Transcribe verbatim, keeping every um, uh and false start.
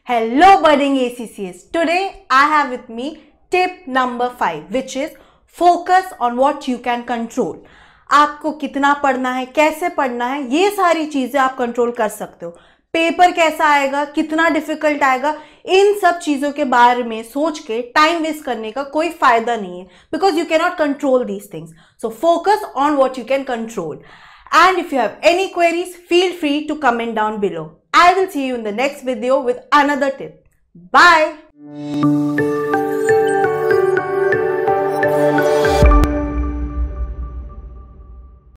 Hello budding A C C S. Today I have with me tip number five, which is focus on what you can control. आपको कितना पढ़ना है, कैसे पढ़ना है, ये सारी चीजें आप कंट्रोल कर सकते हो. पेपर कैसा आएगा, कितना डिफिकल्ट आएगा, इन सब चीजों के बारे में सोच के टाइम वेस्ट करने का कोई फायदा नहीं है, because you can not control these things. So focus on what you can control. And if you have any queries, feel free to comment down below. I will see you in the next video with another tip. Bye.